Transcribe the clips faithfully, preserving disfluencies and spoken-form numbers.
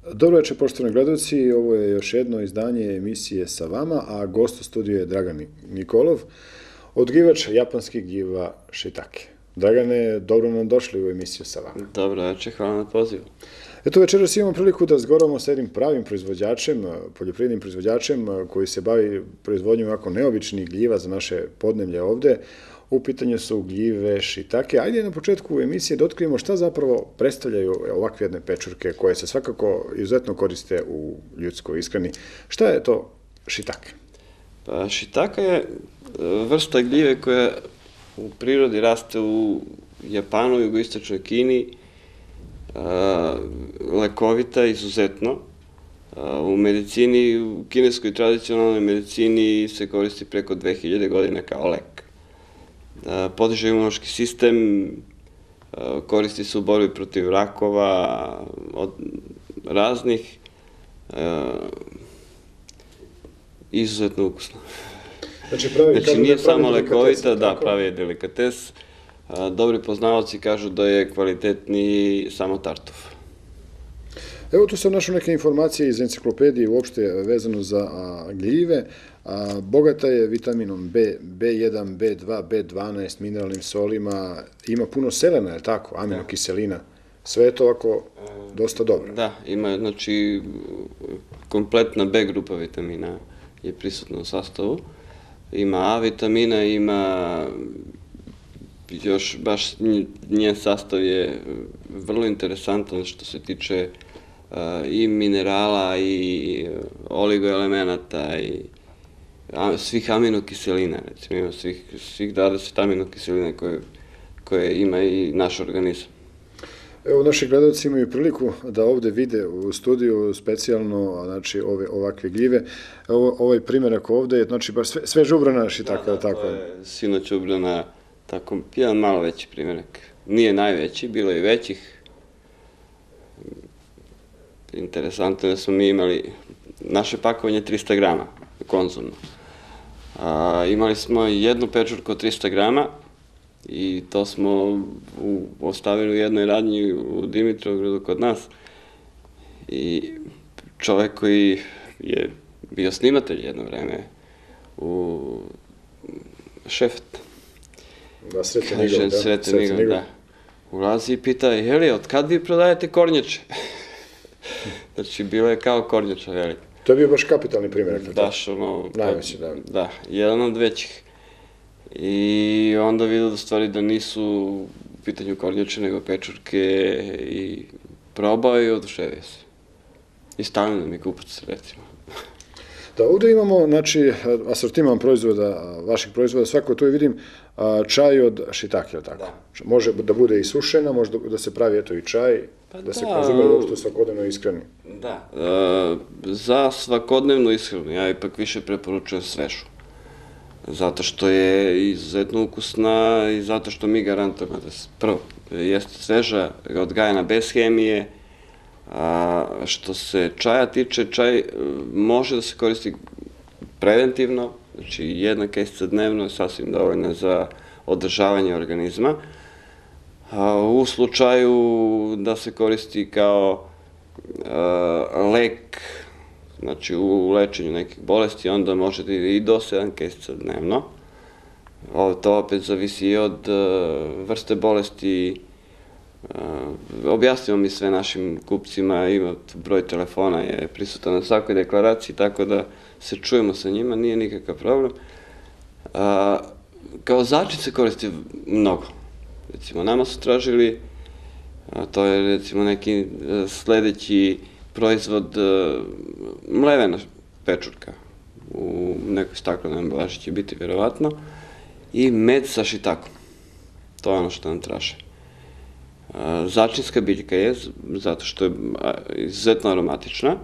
Dobro večer, poštovani gledalci, ovo je još jedno izdanje emisije sa vama, a gost u studiju je Dragan Nikolov, odgivač japanskih gljiva shiitake. Dragane, dobro nam došli u emisiju sa vama. Dobro večer, hvala na pozivu. Eto, večeras imamo priliku da zgovorimo sa jednim pravim proizvođačem, poljoprivrednim proizvođačem koji se bavi proizvodnjom ovako neobičnih gljiva za naše podneblje ovde. U pitanju su gljive shiitake. Ajde na početku emisije da otkrijemo šta zapravo predstavljaju ovakve jedne pečurke koje se svakako izuzetno koriste u ljudskoj ishrani. Šta je to shiitake? Pa, shiitake je vrsta gljive koja u prirodi raste u Japanu, jugoistočnoj Kini, lekovita izuzetno. U medicini, u kineskoj tradicionalnoj medicini se koristi preko dve hiljade godina kao lek. Podiže imunološki sistem, koristi se u borbi protiv rakova, od raznih, izuzetno ukusno. Znači, nije samo lekovita, da, pravi je delikates. Dobri poznavaoci kažu da je kvalitetniji samo tartuf. Evo tu sam našao neke informacije iz enciklopedije uopšte vezano za gljive. Bogata je vitaminom B, B jedan, B dva, B dvanaest, mineralnim solima, ima puno selena, je li tako, aminokiselina. Sve je to ovako dosta dobro. Da, ima, znači, kompletna B grupa vitamina je prisutna u sastavu. Ima A vitamina, ima još, baš njen sastav je vrlo interesantan što se tiče i minerala i oligoelemenata i svih aminokiselina, recimo ima svih dvadeset aminokiselina koje ima i naš organizam. Evo, naši gledalci imaju priliku da ovde vide u studiju specijalno, znači, ovakve gljive. Ovaj primjerak ovde je, znači, baš sve žubrana shiitake, je li tako? Da, da, to je sinoć ubrana, tako, jedan malo veći primjerak. Nije najveći, bilo je i većih. Interesantno je da smo mi imali, naše pakovanje trista grama, konzumno. Imali smo jednu pečurku od trista grama i to smo ostavili u jednoj radnji u Dimitrovgradu kod nas. I čovek koji je bio snimatelj jedno vreme u Šeft. Da, Sreten Igor, da. Sreten Igor, da. Ulazi i pita, Heli, od kad vi prodajete kornjače? Znači, bilo je kao kornjača velika. To je bio baš kapitalni primjer. Baš ono... Najveći, da. Da, jedan od većih. I onda vidio da stvari da nisu u pitanju kornjače, nego pečurke i probao i oduševio se. I stavio nam je kupac, recimo. Da, ovde imamo, znači, asortiman proizvoda, vaših proizvoda, svako tu vidim čaj od shiitake, ili tako? Da. Može da bude i sušena, može da se pravi, eto, i čaj, da se konzumira uopšte u svakodnevnoj ishrani. Da, za svakodnevnu ishranu ja ipak više preporučujem svežu. Zato što je izuzetno ukusna i zato što mi garantujemo da se prvo jeste sveža, odgajana bez hemije. Što se čaja tiče, čaj može da se koristi preventivno, znači jedna kesica dnevno je sasvim dovoljna za održavanje organizma. U slučaju da se koristi kao lek, znači u lečenju nekih bolesti, onda može da ide i do sedam kesica dnevno. To opet zavisi i od vrste bolesti. Objasnimo mi sve našim kupcima, ima broj telefona, je prisutan na svakoj deklaraciji, tako da se čujemo sa njima, nije nikakav problem. Kao začin se koristi mnogo. Recimo, nama su tražili, to je recimo neki sledeći proizvod, mlevena pečurka, u nekoj staklenoj ambalaži će biti verovatno, i med sa shiitakom. To je ono što nam traže. Začinska biljka je, zato što je izuzetno aromatična,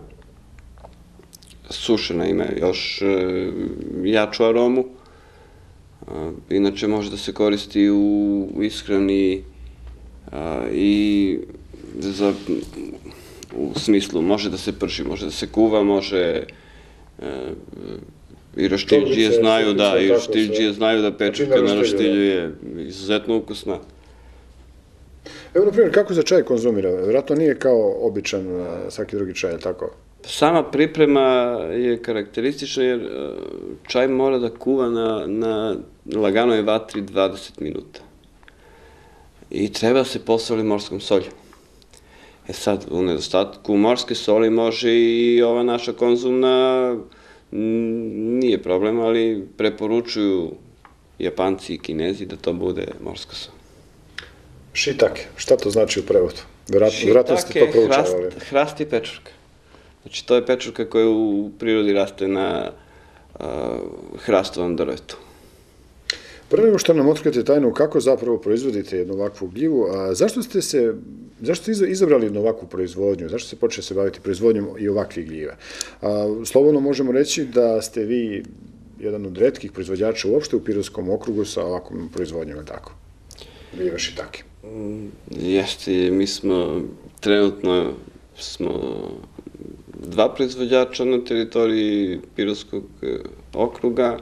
sušena ima još jaču aromu, inače može da se koristi u ishrani i u smislu može da se prži, može da se kuva, može i roštiljđije znaju da, i roštiljđije znaju da pečurka na roštilju je izuzetno ukusna. Evo, na primjer, kako se čaj konzumira? Vjerojatno nije kao običan svaki drugi čaj, tako? Sama priprema je karakteristična jer čaj mora da kuva na, na laganoj vatri dvadeset minuta. I treba se posoli morskom solju. E sad, u nedostatku morske soli može i ova naša konzumna, nije problem, ali preporučuju Japanci i Kinezi da to bude morska sol. Shiitake, šta to znači u prevodu? Vjerojatno ste to proučavali. Hrast i pečurka. Znači, to je pečurka koja u prirodi raste na hrastovom drvetu. Prvo nego što nam otkrijete tajnu kako zapravo proizvodite jednu ovakvu gljivu, a zašto ste se, zašto ste izabrali jednu ovakvu proizvodnju, zašto ste počeli se baviti proizvodnjom i ovakvih gljiva? Slobodno možemo reći da ste vi jedan od retkih proizvođača uopšte u Pirovskom okrugu sa ovakvom proizvodnjom, je li tako? Gljive Shiitake. Jeste, mi smo, trenutno smo dva proizvođača na teritoriji Pirovskog okruga.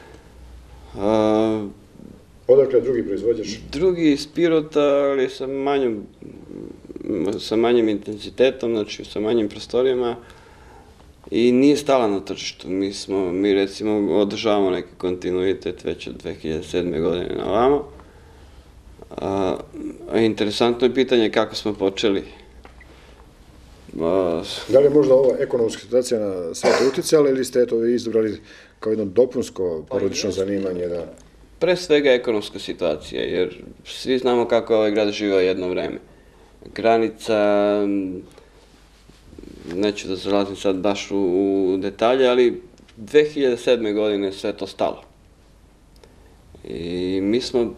Odakle je drugi proizvođač? Drugi iz Pirota, ali sa manjom, sa manjim intenzitetom, znači sa manjim prostorijama i nije stala na tržištu. Mi smo, mi recimo održavamo neki kontinuitet već od dve hiljade sedme. godine na ovamo. A interesantno je pitanje kako smo počeli. Da li je možda ova ekonomska situacija na sve to uticala ili ste to izabrali kao jedno dopunsko porodično zanimanje? Pre svega ekonomska situacija, jer svi znamo kako je ovaj grad živeo jedno vreme. Granica, neću da zalazim sad baš u detalje, ali dve hiljade sedme. godine sve to stalo. I mi smo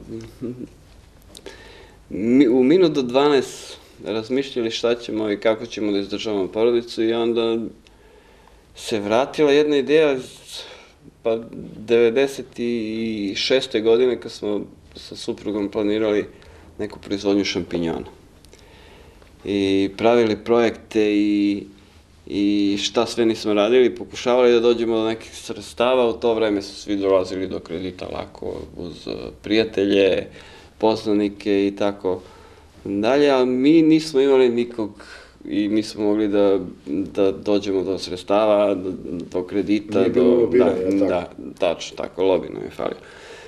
u minut do dvanaest razmišljali šta ćemo i kako ćemo da izdržavamo porodicu i onda se vratila jedna ideja pa devedeset šeste. godine kad smo sa suprugom planirali neku proizvodnju šampinjona. I pravili projekte i, i šta sve nismo radili, pokušavali da dođemo do nekih sredstava, u to vreme su svi dolazili do kredita lako uz prijatelje, poznanike i tako dalje, a mi nismo imali nikog i nismo mogli da, da dođemo do sredstava, do, do kredita. Nije bilo lobiranja, da, da, tačno, tako, lobi nam je falio.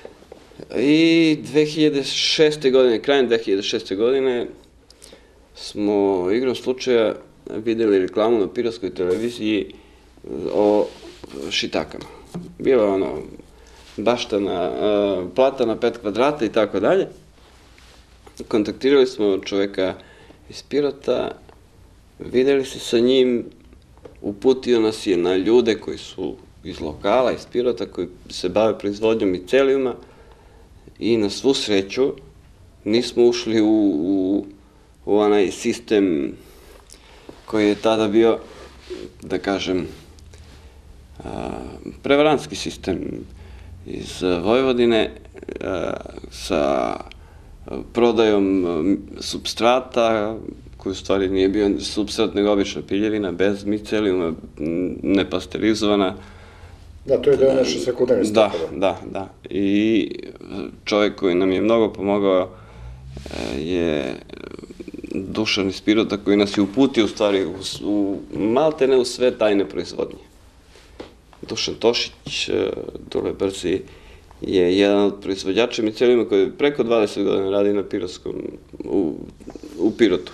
I dve hiljade šeste. godine, krajem dve hiljade šeste. godine, smo igrom slučaja videli reklamu na Pirovskoj televiziji o šitakama. Bilo je ono, baštana, plata na pet kvadrata i tako dalje. Kontaktirali smo čoveka iz Pirota, videli se sa njim, uputio nas je na ljude koji su iz lokala, iz Pirota, koji se bave proizvodnjom micelijuma i na svu sreću nismo ušli u, u, u onaj sistem koji je tada bio, da kažem, a, prevarantski sistem iz Vojvodine a, sa prodajom supstrata, koji u stvari nije bio supstrat nego obična piljevina, bez micelijuma, nepasterizovana. Da, to je deo naše svakodnevnice. Da, da, da. I čovjek koji nam je mnogo pomogao je Dušan iz Pirota, koji nas je uputio u stvari u, u maltene u sve tajne proizvodnje. Dušan Tošić, Dule Brzi, je jedan od proizvođača micelijuma koji preko dvadeset godina radi na Pirovskom, u, u Pirotu.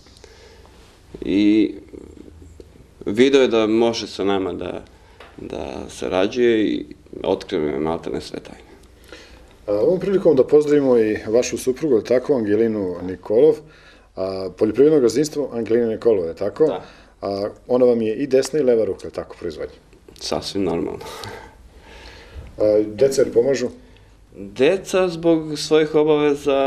I video je da može sa nama da, da sarađuje i otkrio je maltene sve tajne. A, ovom prilikom da pozdravimo i vašu suprugu, tako, Angelinu Nikolov, a, poljoprivredno gazdinstvo Angelina Nikolov, je tako? Da. A, ona vam je i desna i leva ruka, tako, proizvodnje? Sasvim normalno. A, deca li pomažu? Deca zbog svojih obaveza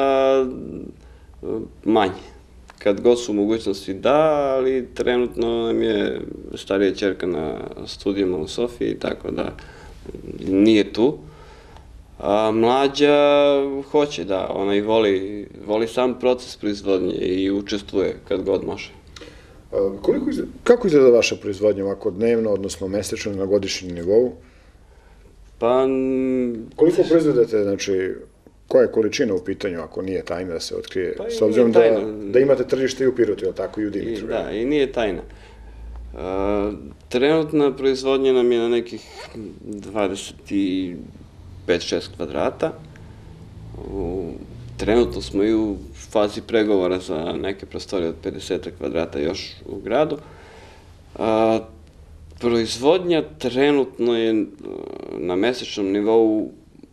manje. Kad god su mogućnosti da, ali trenutno nam je starija ćerka na studijama u Sofiji, tako da nije tu. A mlađa hoće, da, ona i voli, voli sam proces proizvodnje i učestvuje kad god može. A, koliko izgleda, kako izgleda vaša proizvodnja ovako dnevno, odnosno mesečno na godišnjem nivou? Pa... Koliko proizvedete, znači, Koja je količina u pitanju, ako nije tajna da se otkrije, Pa s obzirom da, tajna. da imate tržište i u Pirotu, je li tako, i u Dimitru? I, da, i nije tajna. Uh, trenutna proizvodnja nam je na nekih dvadeset pet šest kvadrata. U, trenutno smo i u fazi pregovora za neke prostorije od pedeset kvadrata još u gradu. Uh, proizvodnja trenutno je na mesečnom nivou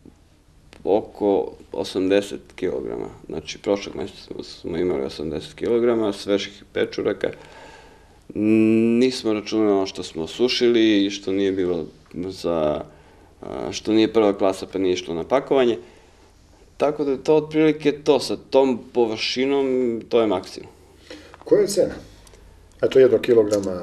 oko osamdeset kilograma. Znači, prošlog meseca smo imali osamdeset kilograma svežih pečuraka. Nismo računali ono što smo osušili i što nije bilo za, što nije prva klasa pa nije išlo na pakovanje. Tako da je to otprilike to, sa tom površinom, to je maksimum. Koja je cena? Eto, jednog kilograma?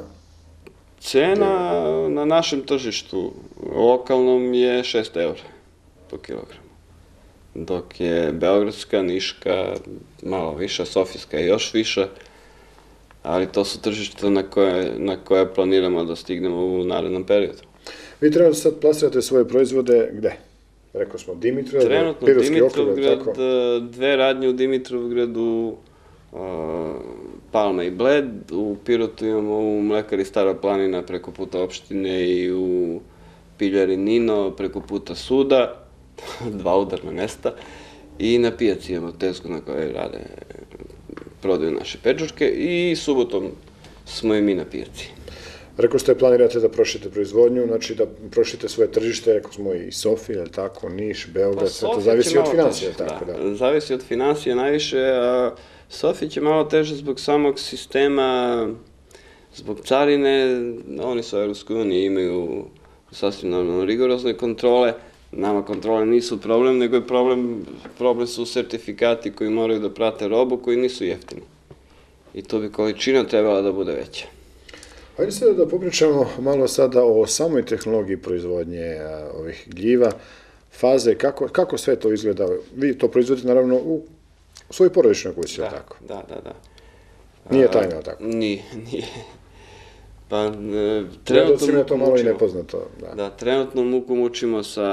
Cena na našem tržištu lokalnom je šest eura po kilogramu. Dok je beogradska, niška, malo viša, sofijska je još viša, ali to su tržišta na koje, na koje planiramo da stignemo u narednom periodu. Vi trenutno sad plasirate svoje proizvode gde? Rekao smo Dimitrovgrad, trenutno Pirotski Dimitrovgrad, okrug, tako? dve radnje u Dimitrovgradu, uh, Palma i Bled, u Pirotu imamo u mlekari Stara planina preko puta opštine i u piljari Nino preko puta suda, dva udarna mesta, i na pijaci imamo tezgu na kojoj rade, prodaju naše pečurke i subotom smo i mi na pijaci. Rekao ste, planirate da proširite proizvodnju, znači da proširite svoje tržište, rekao smo i Sofija, je li tako, Niš, Beograd, sve to zavisi od financija, je tako da? Zavisi od financija najviše, a Sofija će malo teže zbog samog sistema, zbog carine, oni su u Evropskoj uniji, imaju sasvim normalno rigorozne kontrole, nama kontrole nisu problem, nego je problem, problem su sertifikati koji moraju da prate robu, koji nisu jeftini. I to bi količina trebala da bude veća. Hajde sada da popričamo malo sada o samoj tehnologiji proizvodnje ovih gljiva, faze, kako, kako sve to izgleda. Vi to proizvodite naravno u svojoj porodičnoj kući, je li tako? Da, da, da. Nije tajna, je li tako? Nije, nije. Pa, trenutno muku je to malo i nepoznato. Da, trenutno muku mučimo sa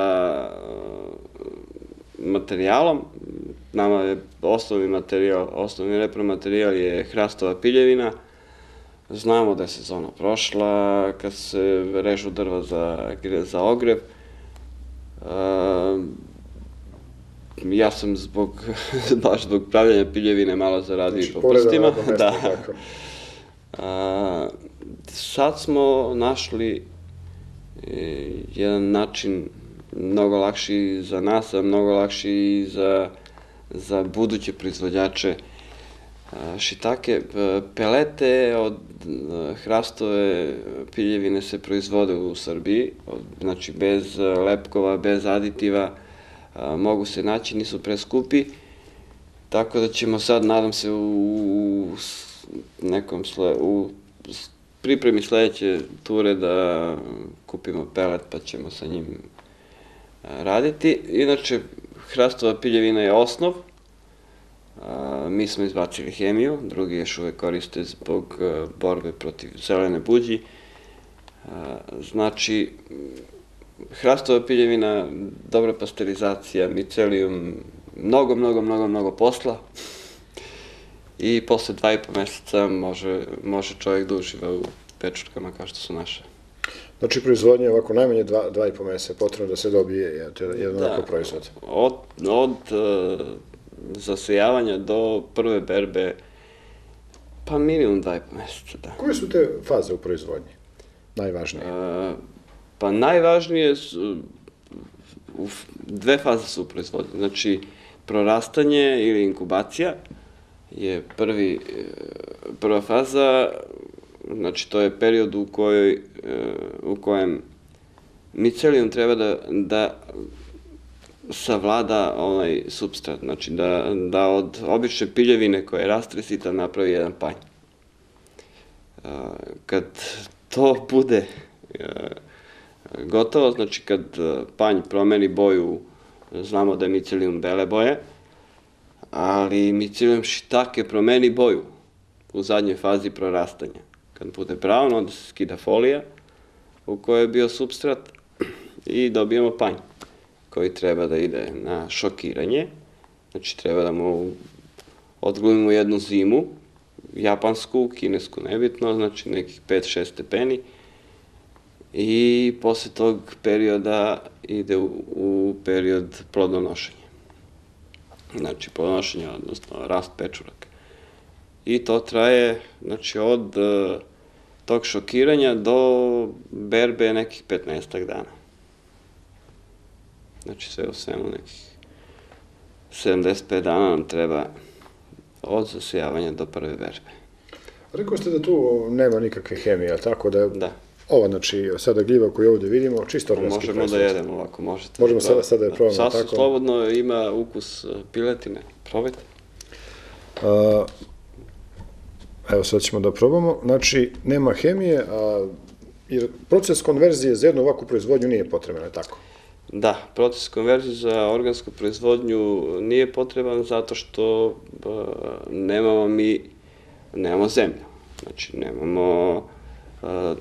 materijalom. Nama je osnovni materijal, osnovni repromaterijal je hrastova piljevina. Znamo da je sezona prošla, kad se režu drva za, za ogrev. Ja sam zbog, baš zbog pravljanja piljevine malo zaradio i po prstima. Da. A, sad smo našli jedan način mnogo lakši za nas, a mnogo lakši i za, za buduće proizvođače šitake. Pelete od hrastove piljevine se proizvode u Srbiji, znači bez lepkova, bez aditiva, mogu se naći, nisu preskupi, tako da ćemo sad, nadam se, u nekom u pripremi sledeće ture da kupimo pelet pa ćemo sa njim raditi. Inače, hrastova piljevina je osnov, mi smo izbacili hemiju, drugi još uvek koriste zbog borbe protiv zelene buđi. Znači, hrastova piljevina, dobra pasterizacija, micelijum, mnogo, mnogo, mnogo, mnogo posla. I posle dva i po meseca može čovjek da uživa u pečurkama kao što su naše. Znači, proizvodnje je ovako najmanje dva i po meseca potrebno da se dobije jedan ovako proizvod. Od zasejavanja do prve berbe, pa minimum dva i po meseca, da. Koje su te faze u proizvodnji? Najvažnije? Pa najvažnije su, dve faze su u proizvodnji. Znači, prorastanje ili inkubacija je prvi, prva faza, znači to je period u kojoj, u kojem micelijum treba da, da savlada onaj supstrat, znači da, da od obične piljevine koja je rastresita napravi jedan panj. Kad to bude gotovo, znači kad panj promeni boju, znamo da je micelijum bele boje, ali micelijum šitake promeni boju u zadnjoj fazi prorastanja. Kad bude brown, onda se skida folija u kojoj je bio supstrat i dobijemo panj koji treba da ide na šokiranje Znači, treba da mu odglumimo jednu zimu, japansku, kinesku nebitno, znači nekih pet šest stepeni. I posle tog perioda ide u, u period plodonošenja. Znači, plodonošenje, odnosno rast pečuraka. I to traje, znači, od uh, tog šokiranja do berbe nekih petnaestak dana. Znači, sve u svemu nekih sedamdeset pet dana nam treba od zasijavanja do prve berbe. Rekao ste da tu nema nikakve hemije, tako da... Da. Ova, znači, sada gljiva koju ovde vidimo, čisto organski proizvod. Možemo da jedemo ovako, možete. Možemo sada, sada da je probamo, tako? Sasvim slobodno, ima ukus piletine. Probajte. A, evo, sad ćemo da probamo. Znači, nema hemije, a jer proces konverzije za jednu ovakvu proizvodnju nije potreban, je tako? Da, proces konverzije za organsku proizvodnju nije potreban zato što a, nemamo mi, nemamo zemlju. Znači, nemamo... A,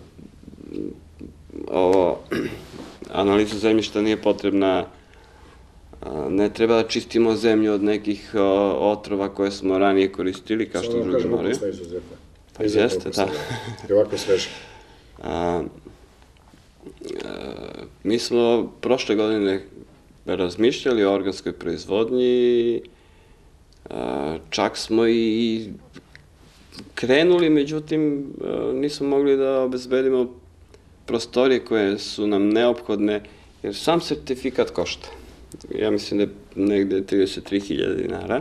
ovo, analiza zemljišta nije potrebna, ne treba da čistimo zemlju od nekih otrova koje smo ranije koristili, kao što drugi moraju. Samo kažem, ukusna izuzetna. Pa jeste, da. I ovako sveže. Mi smo prošle godine razmišljali o organskoj proizvodnji, čak smo i krenuli, međutim nismo mogli da obezbedimo prostorije koje su nam neophodne, jer sam sertifikat košta. Ja mislim da je negde trideset tri hiljade dinara.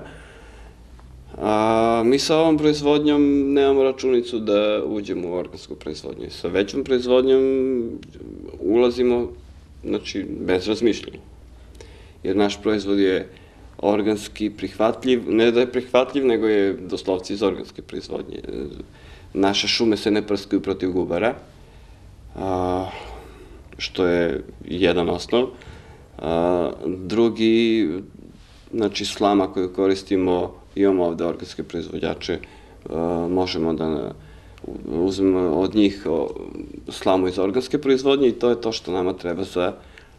A mi sa ovom proizvodnjom nemamo računicu da uđemo u organsku proizvodnju. Sa većom proizvodnjom ulazimo, znači, bez razmišljanja. Jer naš proizvod je organski prihvatljiv, ne da je prihvatljiv, nego je doslovci iz organske proizvodnje. Naše šume se ne prskaju protiv gubara, što je jedan osnov. Drugi, znači slama koju koristimo, imamo ovde organske proizvođače, možemo da uzmemo od njih slamu iz organske proizvodnje i to je to što nama treba za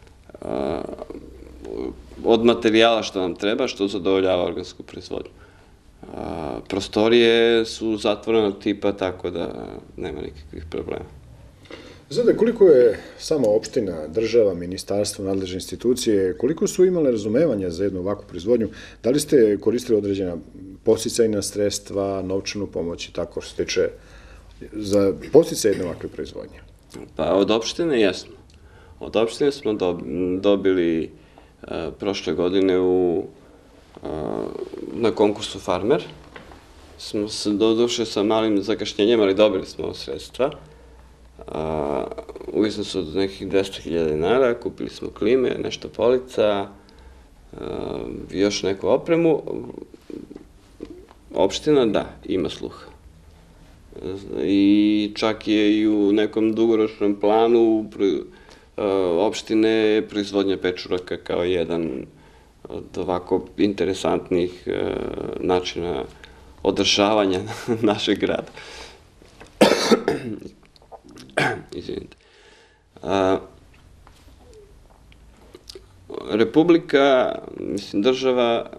od materijala što nam treba, što zadovoljava organsku proizvodnju. Prostorije su zatvorenog tipa, tako da nema nikakvih problema. Znate, koliko je sama opština, država, ministarstvo, nadležne institucije, koliko su imale razumevanja za jednu ovakvu proizvodnju? Da li ste koristili određena podsticajna sredstva, novčanu pomoć i tako što se tiče za podsticaj jedne ovakve proizvodnje? Pa od opštine jesmo. Od opštine smo dobili prošle godine u, na konkursu Farmer. Smo se doduše sa malim zakašnjenjem, ali dobili smo sredstva. U iznosu od nekih dvesta hiljada dinara, kupili smo klime, nešto polica, još neku opremu. Opština, da, ima sluha. I čak je i u nekom dugoročnom planu opštine proizvodnja pečuraka kao jedan od ovako interesantnih načina održavanja našeg grada. Izvinite. Republika, mislim, država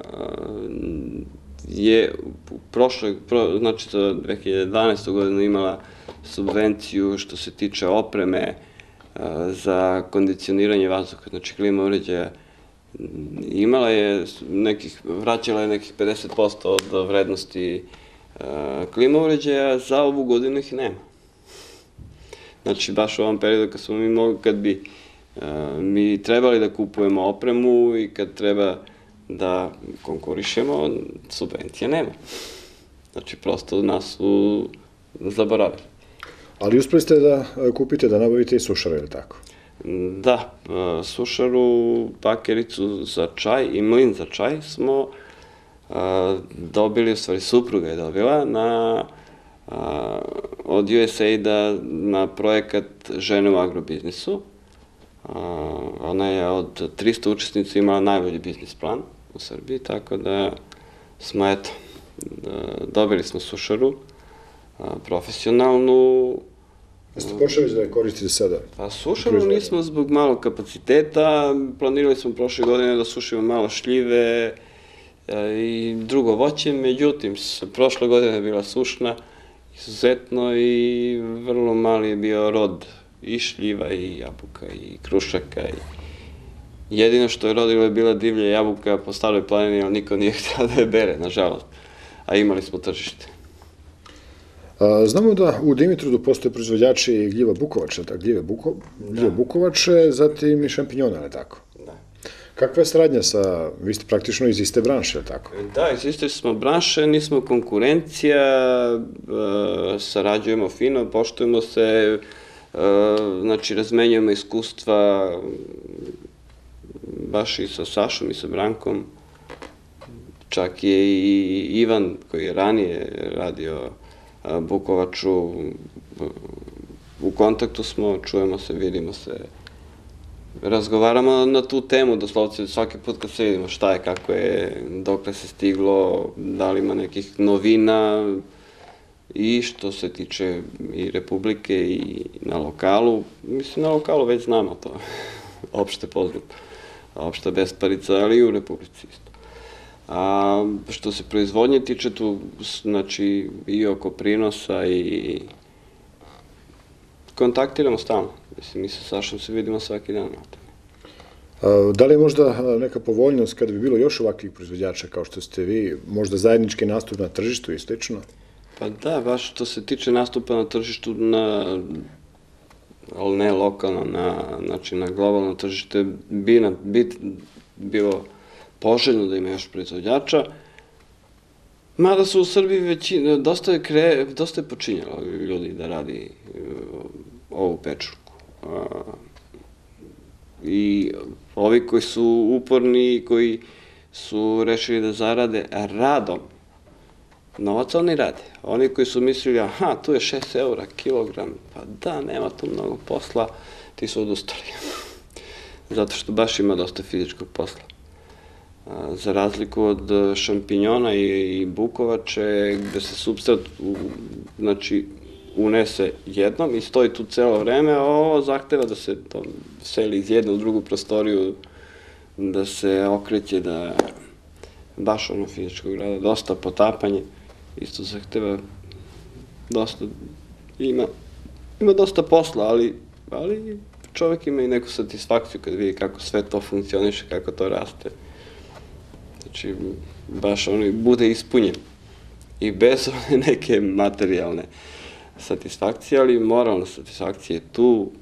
je u prošloj, znači za dve hiljade dvanaestu godinu imala subvenciju što se tiče opreme za kondicioniranje vazduha, znači klima uređaja. Imala je nekih, vraćala je nekih pedeset posto od vrednosti klima uređaja, za ovu godinu ih nema. Znači, baš u ovom periodu kad smo mi mogli, kad bi mi trebali da kupujemo opremu i kad treba da konkurišemo, subvencija nema. Znači, prosto nas su zaboravili. Ali uspeli ste da kupite, da nabavite i sušaru, je li tako? Da, sušaru, bakericu za čaj i mlin za čaj smo dobili, u stvari supruga je dobila, na od U S A I D-a na projekat Žene u agrobiznisu. Ona je od trista učesnica imala najbolji biznis plan u Srbiji, tako da smo, eto, dobili smo sušaru, profesionalnu. Jeste počeli da je koristite sada? Pa sušaru nismo zbog malog kapaciteta, planirali smo prošle godine da sušimo malo šljive, i drugo voće, međutim, prošle godine je bila sušna, izuzetno i vrlo mali je bio rod i šljiva i jabuka i krušaka. Jedino što je rodilo je bila divlja jabuka po Staroj planini, ali niko nije htio da je bere, nažalost, a imali smo tržište. Znamo da u Dimitrovgradu postoje proizvođači gljiva bukovača, gljive bukovače, zatim i šampinjona, ali tako? Da. Kakva je saradnja sa, vi ste praktično iz iste branše, ali tako? Da, iz iste smo branše, nismo konkurencija, sarađujemo fino, poštujemo se, znači razmenjujemo iskustva baš i sa Sašom i sa Brankom. Čak je i Ivan, koji je ranije radio bukovaču, u kontaktu smo, čujemo se, vidimo se, razgovaramo na tu temu, doslovce svaki put kad se vidimo šta je, kako je, dokle se stiglo, da li ima nekih novina i što se tiče i Republike i na lokalu. Mislim, na lokalu već znamo to, opšte poznato, opšta besparica, ali i u Republici isto. A što se proizvodnje tiče tu, znači i oko prinosa i kontaktiramo stalno. Mislim, mi sa Sašom se vidimo svaki dan. Da li je možda neka povoljnost kada bi bilo još ovakvih proizvođača kao što ste vi, možda zajednički nastup na tržištu i slično? Pa da, baš što se tiče nastupa na tržištu, ali ne lokalno, znači na globalno tržište, bi bilo poželjno da ima još proizvođača, mada su u Srbiji većina, dosta je počinjalo ljudi da radi ovu pečurku. I ovi koji su uporni, koji su rešili da zarade radom, novac oni rade. Oni koji su mislili, aha, tu je šest eura kilogram, pa da, nema tu mnogo posla, ti su odustali. Zato što baš ima dosta fizičkog posla. Za razliku od šampinjona i bukovače, gde se supstrat unese jednom i stoji tu celo vreme, a ovo zahteva da se seli iz jedne u drugu prostoriju, da se okreće, da baš ono fizičkog rada, dosta potapanje, isto zahteva dosta, ima dosta posla, ali čovek ima i neku satisfakciju kad vidi kako sve to funkcioniše, kako to raste. Znači, baš ono bude ispunjen i bez one neke materijalne satisfakcije, ali moralna satisfakcija je tu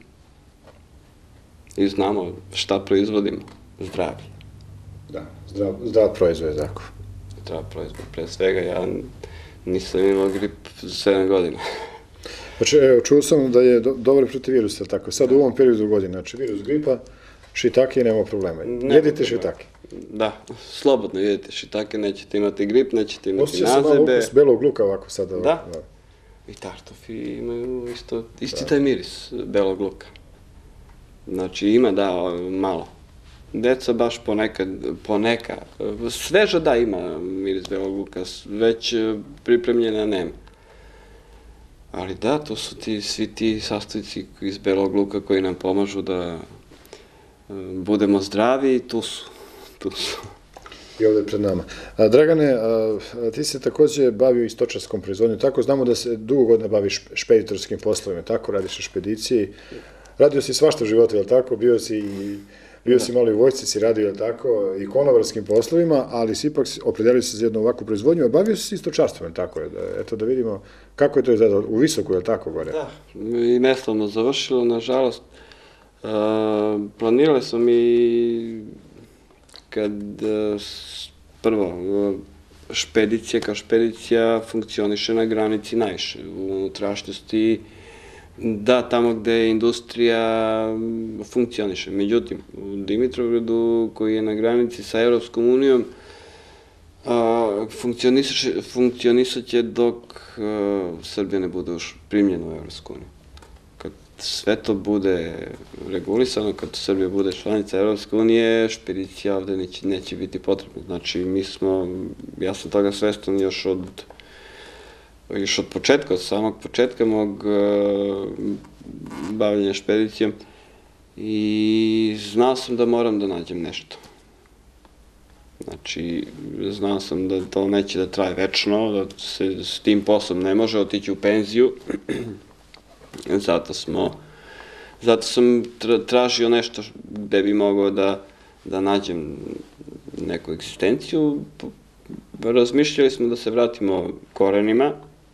i znamo šta proizvodimo, zdravlje. Da, zdrav proizvod, tako. Zdrav proizvod, pre svega, ja nisam imao grip za sedam godina. Znači, evo, čuo sam da je dobar protiv virusa, tako, sad u ovom periodu godine, znači virus gripa, šitake, nema problema. Jedite šitake. Da, slobodno jedite šitake, nećete imati grip, nećete imati nazebe. Osjeća se malo ukus belog luka ovako sada. Da, i tartufi imaju isti taj miris belog luka. Znači ima, da, malo. Deca baš ponekad, poneka, sveža da ima miris belog luka, već pripremljena nema. Ali da, to su svi ti sastojci iz belog luka koji nam pomažu da budemo zdravi i tu su. Tu su. I ovde pred nama. Dragane, ti se takođe bavio i stočarskom proizvodnjom, tako znamo da se dugo godina baviš špeditorskim poslovima, tako, radiš u špediciji. Radio si svašta u životu, je li tako? Bio si bio si malo i u vojsci, si radio, je li tako, i konobarskim poslovima, ali si ipak opredelio se za jednu ovakvu proizvodnju, a bavio si i stočarstvom, je li tako? Eto da vidimo kako je to izgledalo u Visoku, je li tako, gore? Da, i neslavno završilo, nažalost. Planirali smo mi kad prvo, špedicija kao špedicija funkcioniše na granici najviše, u unutrašnjosti, da, tamo gde industrija funkcioniše. Međutim, u Dimitrovgradu, koji je na granici sa Evropskom unijom, funkcionisat će dok Srbija ne bude još primljena u Evropsku uniju. Kad sve to bude regulisano, kad Srbija bude članica Evropske unije, špedicija ovde neće biti potrebna. Znači, mi smo, ja sam toga svestan još od još od početka, od samog početka mog bavljanja špedicijom i znao sam da moram da nađem nešto. Znači, znao sam da to neće da traje večno, da se s tim poslom ne može otići u penziju. Zato smo, zato sam tražio nešto gde bi mogao da, da nađem neku egzistenciju. Razmišljali smo da se vratimo korenima.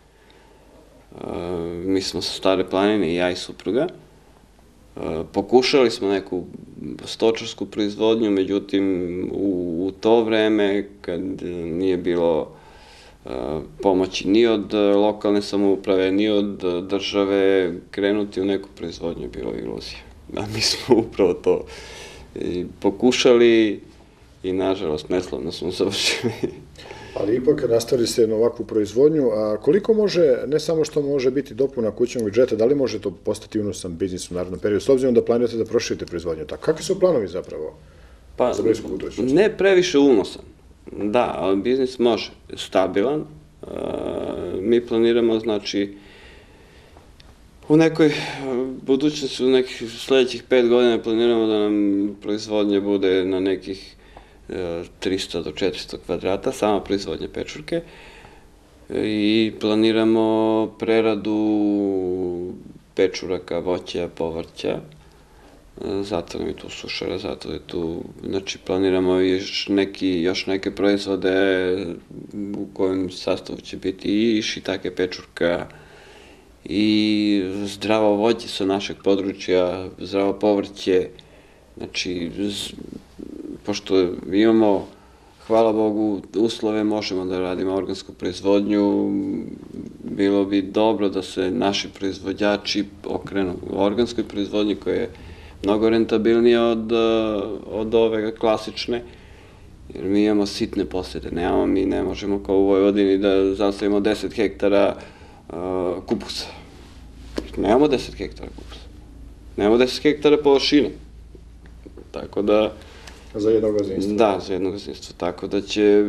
Mi smo sa Stare planine, i ja i supruga. Pokušali smo neku stočarsku proizvodnju, međutim, u, u to vreme, kad nije bilo pomoći ni od lokalne samouprave, ni od države, krenuti u neku proizvodnju bilo iluzija. A mi smo upravo to i pokušali i, nažalost, neslavno smo završili. Ali ipak nastavili ste jednu ovakvu proizvodnju, a koliko može, ne samo što može biti dopuna kućnog budžeta, da li može to postati unosan biznis u narednom periodu, s obzirom da planirate da proširite proizvodnju? Tako, kakvi su planovi zapravo za blisku budućnost? Ne previše unosan, da, ali biznis može, stabilan. Mi planiramo, znači, u nekoj budućnosti, u nekih sledećih pet godina planiramo da nam proizvodnja bude na nekih trista do četiristo kvadrata, sama proizvodnja pečurke, i planiramo preradu pečuraka, voća, povrća, zato nam je tu sušara, zato je tu, znači planiramo još, neki, još neke proizvode u kojem sastavu će biti i šitake pečurka, i zdravo voće sa našeg područja, zdravo povrće, znači, pošto imamo, hvala Bogu, uslove, možemo da radimo organsku proizvodnju, bilo bi dobro da se naši proizvođači okrenu u organskoj proizvodnji koja je mnogo rentabilnija od, od ove klasične, jer mi imamo sitne posede, nemamo, mi ne možemo kao u Vojvodini da zastavimo deset hektara uh, kupusa. Nemamo deset hektara kupusa. Nemamo deset hektara površine. Tako da... Za jedno gazdinstvo. Da, za jedno gazdinstvo. Tako da će,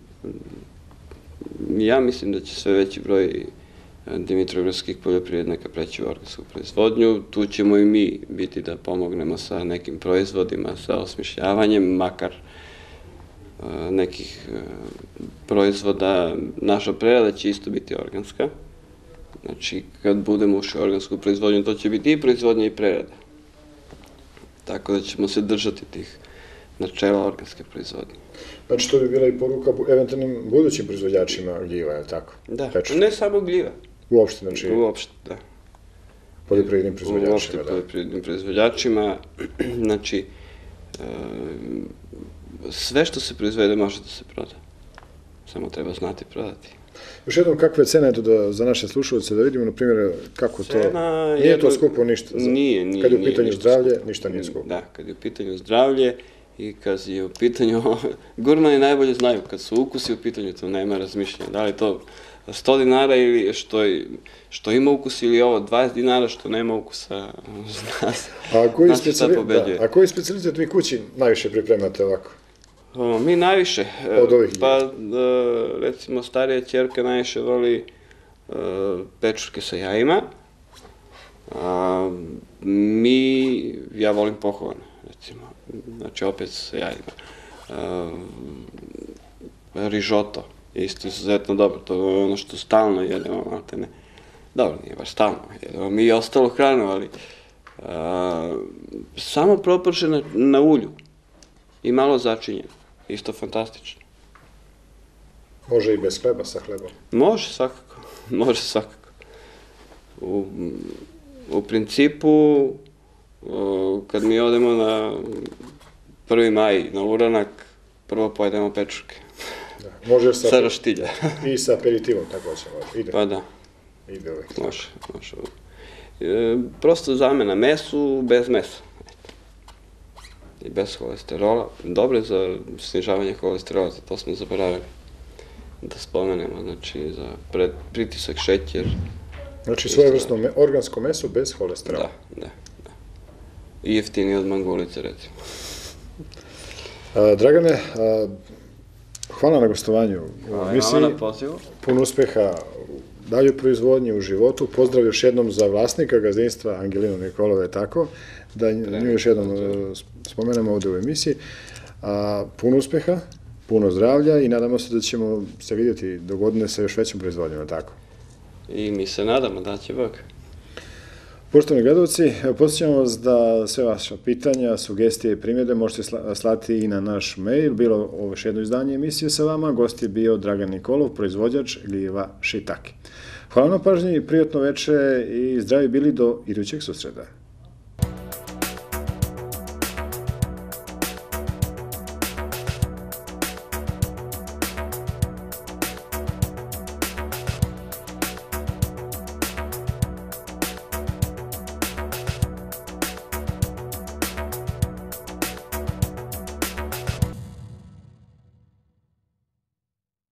ja mislim da će sve veći broj dimitrovgradskih poljoprivrednika preći u organsku proizvodnju. Tu ćemo i mi biti da pomognemo sa nekim proizvodima, sa osmišljavanjem, makar nekih proizvoda. Naša prerada će isto biti organska. Znači, kad budemo ušli u organsku proizvodnju, to će biti i proizvodnja i prerada. Tako da ćemo se držati tih načela organske proizvodnje. Znači, to bi bila i poruka eventualnim budućim proizvođačima gljiva, je li tako? Da, ne samo gljiva. Uopšte, znači... Uopšte, da. Poljoprivrednim proizvođačima, da. Uopšte poljoprivrednim proizvođačima, znači, sve što se proizvede može da se proda. Samo treba znati prodati. Još jednom, kakva je cena, eto da za naše slušalce, da vidimo, na primjer, kako to... Nije to skupo ništa. Nije, nije. Kad je u pitanju zdravlje, ništa nije skupo. Da, kad je u pitanju zdravlje i kad je u pitanju... Gurmani najbolje znaju, kad su ukusi u pitanju, to nema razmišljanja. Da li to sto dinara ili što ima ukus, ili ovo dvadeset dinara što nema ukusa, zna se. Znači šta pobeđuje. A koji specijalitet vi kući najviše pripremate ovako? Mi najviše, od ovih pa recimo starija ćerka najviše voli pečurke sa jajima, mi, ja volim pohovane, recimo, znači opet sa jajima. Rižoto je isto izuzetno dobro, to je ono što stalno jedemo, maltene. Dobro, nije baš stalno, jedemo mi i ostalo hranu, ali samo propršena na ulju i malo začinjeno. Isto fantastično. Može i bez hleba, sa hlebom? Može svakako, može svakako. U, u principu, kad mi odemo na prvi maj na uranak, prvo pojedemo pečurke. Da, može sa... Sa roštilja. I sa aperitivom, tako će može. Ide. Pa da. Ide uvijek. Može, može. E, prosto zamena mesu bez mesa. I bez holesterola. Dobro je za snižavanje holesterola, za to smo zaboravili da spomenemo, znači za pritisak, šećer. Znači svojevrsno organsko meso bez holesterola. Da, da. I jeftinije od mangulice, recimo. Dragane, hvala na gostovanju u emisiji. Hvala na pozivu. Puno uspeha u daljoj proizvodnji, u životu. Pozdrav još jednom za vlasnika gazdinstva Angelinu Nikolove, tako, da nju još jednom spomenemo ovde u emisiji. Puno uspeha puno zdravlja i nadamo se da ćemo se vidjeti do godine sa još većom proizvodnjom, tako? I mi se nadamo da će Bog. Poštovani gledalci, podsjećamo vas da sve vaše pitanja, sugestije i primjedbe možete slati i na naš mail. Bilo ovo još jedno izdanje emisije sa vama. Gost je bio Dragan Nikolov, proizvođač gljiva Shiitake. Hvala na pažnji, prijatno veče i zdravi bili do idućeg susreta.